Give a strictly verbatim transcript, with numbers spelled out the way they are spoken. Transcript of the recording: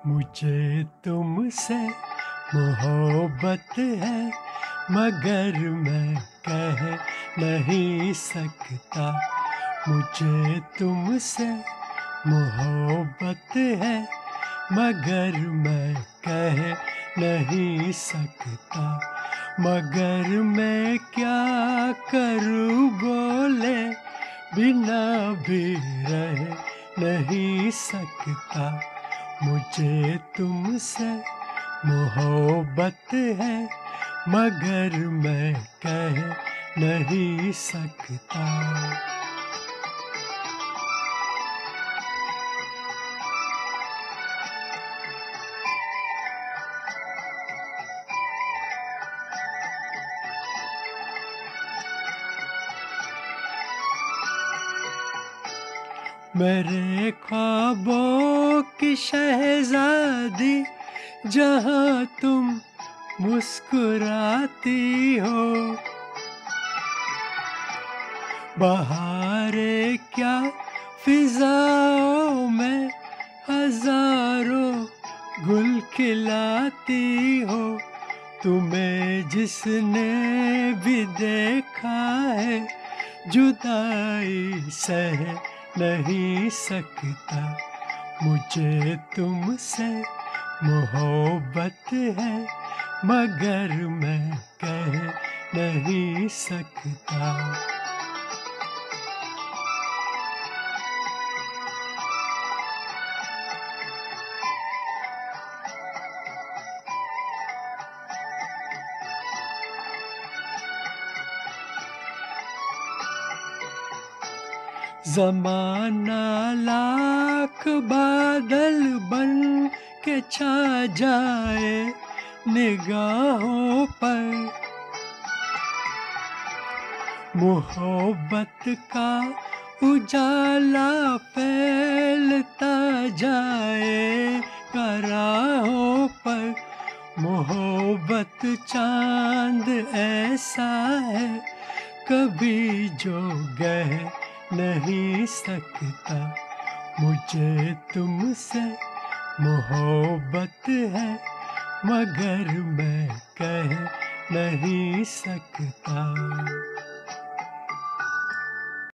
मुझे तुमसे मोहब्बत है मगर मैं कह नहीं सकता। मुझे तुमसे मोहब्बत है मगर मैं कह नहीं सकता। मगर मैं क्या करूं बोले बिना भी रह नहीं सकता। मुझे तुमसे मोहब्बत है मगर मैं कह नहीं सकता। मेरे ख्वाबों की शहजादी जहाँ तुम मुस्कुराती हो। बहारें क्या फिजाओं में हजारों गुल खिलाती हो। तुम्हें जिसने भी देखा है जुदाई सह नहीं सकता। मुझे तुमसे मोहब्बत है मगर मैं कह नहीं सकता। ज़माना लाख बादल बन के छा जाए निगाहों पर। मोहब्बत का उजाला फैलता जाए राहों पर। मोहब्बत चांद ऐसा है कभी जो गह नहीं सकता। मुझे तुमसे मोहब्बत है मगर मैं कह नहीं सकता।